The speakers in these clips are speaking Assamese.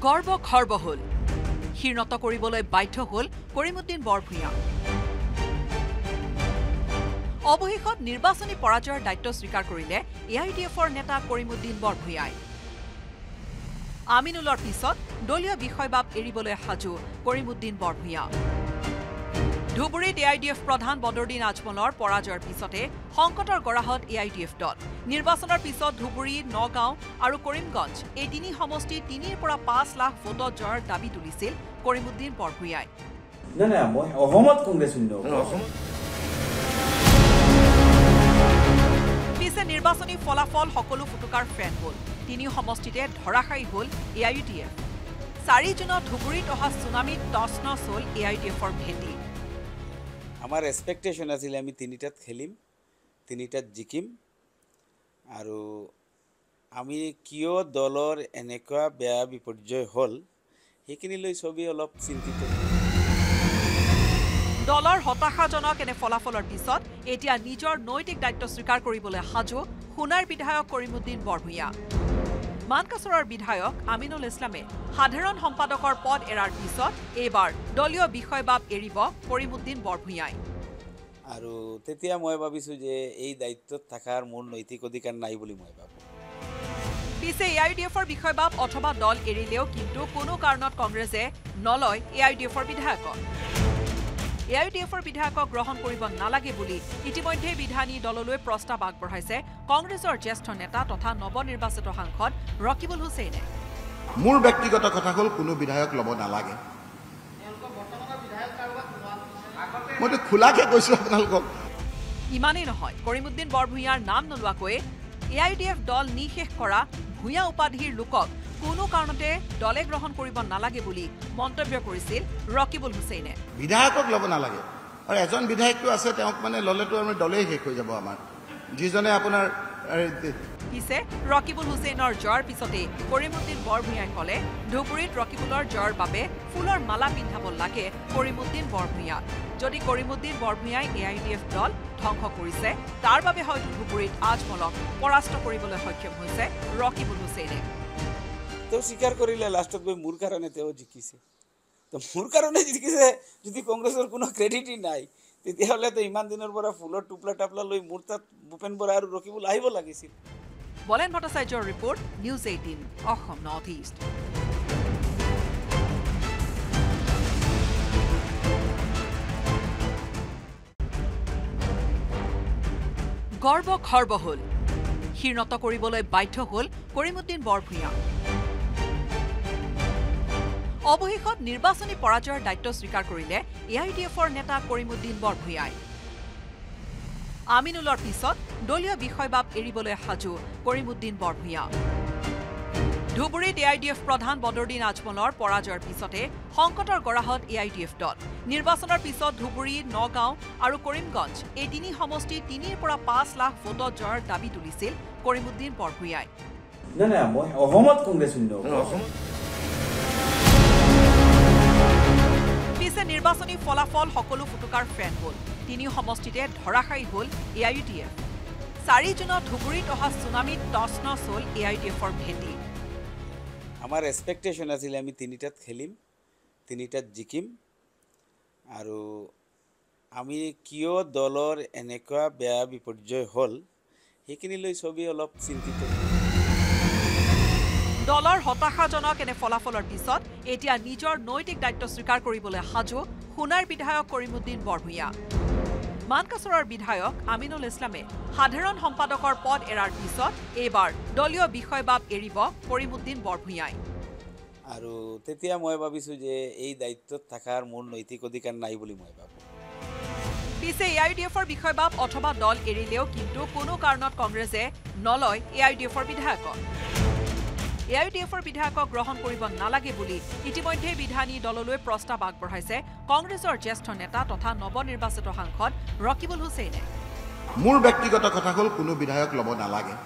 গৰ্ব খৰ্ব হল ক্ষীণত কৰিবলৈ বাধ্য হল কৰিমউদ্দিন বৰভূঞা অৱশেষত নিৰ্বাচনী পৰাজয়ৰ দায়িত্ব স্বীকাৰ কৰিলে এআইডিএফৰ নেতা কৰিমউদ্দিন বৰভূঞাই আমিনুলৰ পিছত দলীয় বিষয়বাব এৰিবলৈ সাজু কৰিমউদ্দিন বৰভূঞা ধুবুৰীত এআইডিএফ প্ৰধান বদৰুদ্দিন আজমলৰ পৰাজয়ৰ পিছতে সংকটৰ গৰাহত এআইডিএফ দল নিৰ্বাচনৰ পিছত ধুবুৰী নগাঁও আৰু কৰিমগঞ্জ এই তিনি সমষ্টি 3 পৰা 5 লাখ ভোটত জয়ৰ দাবী তুলিছিল কৰিমউদ্দিন বৰভূঞাই না মই অসমত কংগ্ৰেছ পিছে নিৰ্বাচনী ফলাফল সকলো ফুটুকাৰ ফেন হল তিনি সমষ্টিতে ধৰাশায়ী হল এআইডিএফ 4 জুনত ধুবুৰীত অহা সুনামিত টছনছ হল এআইডিএফৰ ভেটি আমাৰ এক্সপেক্টেশন আছিল আমি তিনিটাত খেলিম তিনিটাত জিকিম আৰু আমি কিয় দলৰ এনেকুৱা বেয়া বিপৰ্যয় হল সেইখিনি লৈ ছবি অলপ চিন্তিত দলৰ হতাশাজনক এনে ফলাফলৰ পিছত এতিয়া নিজৰ নৈতিক দায়িত্ব স্বীকাৰ কৰিবলৈ সাজু খুনাৰ বিধায়ক কৰিমউদ্দিন বৰভূঞা মানকাছৰৰ বিধায়ক আমিনুল ইছলামে সাধাৰণ সম্পাদকৰ পদ এৰাৰ পিছত এইবাৰ দলীয় বিষয়বাব এৰিব কৰিমউদ্দিন বৰভূঞাই আৰু তেতিয়া মই ভাবিছো যে এই দায়িত্বত থাকাৰ মোৰ নৈতিক অধিকাৰ নাই বুলি মই ভাবো পিছে এআইডিএফৰ বিষয়বাব অথবা দল এৰিলেও কিন্তু কোনো কাৰণত কংগ্ৰেছে নলয় এআইডিএফৰ বিধায়কক এআইডিএফৰ বিধায়কক গ্ৰহণ কৰিব নালাগে বুলি ইতিমধ্যে বিধানী দললৈ প্ৰস্তাৱ আগবঢ়াইছে কংগ্ৰেছৰ জ্যেষ্ঠ নেতা তথা নৱনিৰ্বাচিত সাংসদ ৰকিবুল হুছেইনে মোৰ ব্যক্তিগত কথা হ'ল কোনো বিধায়ক ল'ব নালাগে মই খোলাকে কৈছো আপোনালোকক ইমানেই নহয় কৰিমউদ্দিন বৰভূঞাৰ নাম নোলোৱাকৈ এআইডিএফ দল নিশেষ কৰা ভূঞা উপাধিৰ লোকক কোনো কাৰণতে দলে গ্ৰহণ কৰিব নালাগে বুলি মন্তব্য কৰিছিল ৰকিবুল হুছেইনে বিধায়কক ল'ব নালাগে আৰু এজন বিধায়কটো আছে তেওঁক মানে ল'লেতো আমাৰ দলেই শেষ হৈ যাব আমাৰ যিজনে আপোনাৰ পিছে ৰকিবুল হুছেইনৰ জয়ৰ পিছতে কৰিমউদ্দিন বৰভূঞাই ক'লে ধুবুৰীত ৰকিবুলৰ জয়ৰ বাবে ফুলৰ মালা পিন্ধাব লাগে কৰিমউদ্দিন বৰভূঞা যদি কৰিমউদ্দিন বৰভূঞাই এআইডিএফ দল ধ্বংস কৰিছে তাৰ বাবে হয়তো ধুবুৰীত আজমলক পৰাস্ত কৰিবলৈ সক্ষম হৈছে ৰকিবুল হুছেইনে তো স্বীকাৰ কৰিলে লাষ্টত গৈ মোৰ কাৰণে তেওঁ জিকিছে তো মোৰ কাৰণে জিকিছে যদি কংগ্ৰেছৰ কোনো ক্ৰেডিটই নাই তেতিয়াহ'লে তো ইমান দিনৰ পৰা ফুলৰ টুপলা টাপলা লৈ মোৰ তাত ভূপেন বৰা আৰু ৰকিবুল আহিব লাগিছিল বলেন ভট্টাচাৰ্যৰ report News 18 Assam north east গৰ্ব খৰ্ব হল ক্ষীণত কৰিবলৈ বাধ্য হল কৰিমউদ্দিন বৰভূঞা অৱশেষত নিৰ্বাচনী পৰাজয়ৰ দায়িত্ব স্বীকাৰ কৰিলে এআইডিএফৰ নেতা কৰিমউদ্দিন বৰভূঞাই আমিনুলৰ পিছত দলীয় বিষয়বাব এৰিবলৈ সাজু কৰিমউদ্দিন বৰভূঞা ধুবুৰীত এআইডিএফ প্ৰধান বদৰুদ্দিন আজমলৰ পৰাজয়ৰ পিছতে সংকটৰ গৰাহত এআইডিএফ দল নিৰ্বাচনৰ পিছত ধুবুৰী নগাঁও আৰু কৰিমগঞ্জ এই তিনি সমষ্টি 3 পৰা 5 লাখ ভোটত জয়ৰ দাবী তুলিছিল কৰিমউদ্দিন বৰভূঞাই না মই অসমত কংগ্ৰেছ পিছে নিৰ্বাচনী ফলাফল সকলো ফুটুকাৰ ফেন হল তিনি সমষ্টিতে ধৰাশায়ী হল এআইডিএফ 4 জুনত ধুবুৰীত অহা সুনামিত টছনছ হল এআইডিএফৰ ভেটি আমাৰ এক্সপেক্টেশন আছিল আমি তিনিটাত খেলিম তিনিটাত জিকিম আৰু আমি কিয় দলৰ এনেকুৱা বেয়া বিপৰ্যয় হল সেইখিনি লৈ ছবি অলপ চিন্তিত দলৰ হতাশাজনক এনে ফলাফলৰ পিছত এতিয়া নিজৰ নৈতিক দায়িত্ব স্বীকাৰ কৰিবলৈ সাজু খুনাৰ বিধায়ক কৰিমউদ্দিন বৰভূঞা মানকাছৰৰ বিধায়ক আমিনুল ইছলামে সাধাৰণ সম্পাদকৰ পদ এৰাৰ পিছত এইবাৰ দলীয় বিষয়বাব এৰিব কৰিমউদ্দিন বৰভূঞাই আৰু তেতিয়া মই ভাবিছো যে এই দায়িত্বত থাকাৰ মোৰ নৈতিক অধিকাৰ নাই বুলি মই ভাবো পিছে এআইডিএফৰ বিষয়বাব অথবা দল এৰিলেও কিন্তু কোনো কাৰণত কংগ্ৰেছে নলয় এআইডিএফৰ বিধায়কক এআইডিএফৰ বিধায়কক গ্ৰহণ কৰিব নালাগে বুলি ইতিমধ্যে বিধানী দললৈ প্ৰস্তাৱ আগবঢ়াইছে কংগ্ৰেছৰ জ্যেষ্ঠ নেতা তথা নৱনিৰ্বাচিত সাংসদ ৰকিবুল হুছেইনে মোৰ ব্যক্তিগত কথা হ'ল কোনো বিধায়ক ল'ব নালাগে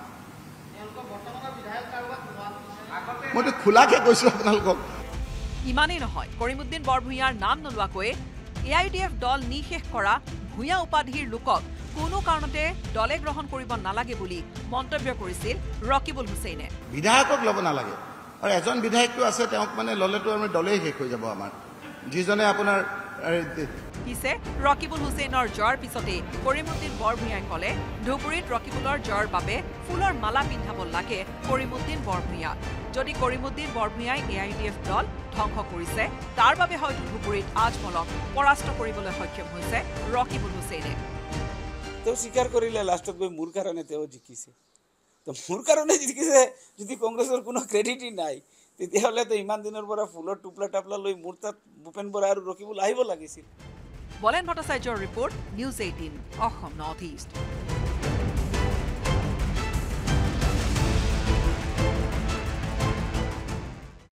মই খোলাকে কৈছো আপোনালোকক ইমানেই নহয় কৰিমউদ্দিন বৰভূঞাৰ নাম নোলোৱাকৈ এআইডিএফ দল নিশেষ কৰা ভূঞা উপাধিৰ লোকক কোনো কাৰণতে দলে গ্ৰহণ কৰিব নালাগে বুলি মন্তব্য কৰিছিল ৰকিবুল হুছেইনে বিধায়কক ল'ব নালাগে আৰু এজন বিধায়কটো আছে তেওঁক মানে ল'লেতো আমি দলেই শেষ হৈ যাব আমাৰ যিজনে আপোনাৰ পিছে ৰকিবুল হুছেইনৰ জয়ৰ পিছতে কৰিমুদ্দিন বৰভূঞাই ক'লে ধুবুৰীত ৰকিবুলৰ জয়ৰ বাবে ফুলৰ মালা পিন্ধাব লাগে কৰিমুদ্দিন বৰভূঞাক যদি কৰিমুদ্দিন বৰভূঞাই AIDF দল ধ্বংস কৰিছে তাৰ বাবে হয়তো ধুবুৰীত আজমলক পৰাস্ত কৰিবলৈ সক্ষম হৈছে ৰকিবুল হুছেইনে তেওঁ স্বীকাৰ কৰিলে লাষ্টত গৈ মোৰ কাৰণে তেওঁ জিকিছে তো মোৰ কাৰণে জিকিছে যদি কংগ্ৰেছৰ কোনো ক্ৰেডিটই নাই তেতিয়াহ'লে তো ইমান দিনৰ পৰা ফুলৰ টুপলা টাপলা লৈ মোৰ তাত ভূপেন বৰা আৰু ৰকিবুল আহিব লাগিছিল বলেন ভট্টাচাৰ্যৰ report News 18 Assam north east